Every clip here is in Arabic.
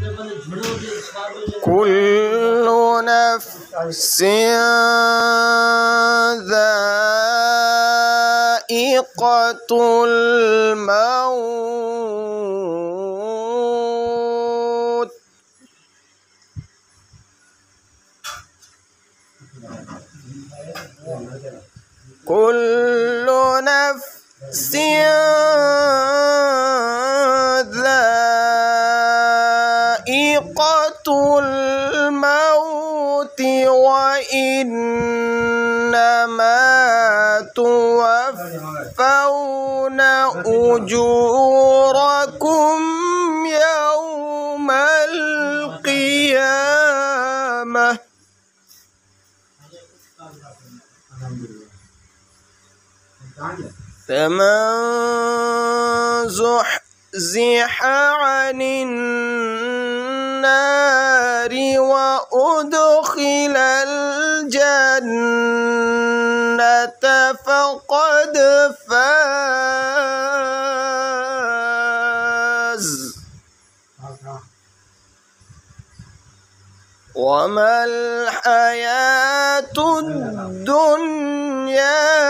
كل نفس ذائقة الموت كل نفس ذائقة الموت وإنما توفون أجوركم يوم القيامة فمن زحزح عن النار وأدخل الجنة فقد فاز وما الحياة الدنيا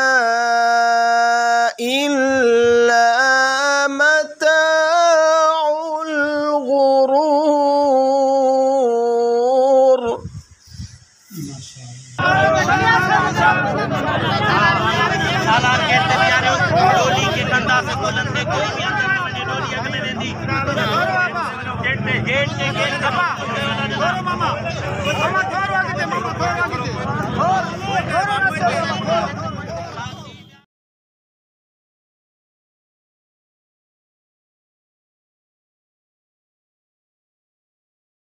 إلا متاع الغرور. गेट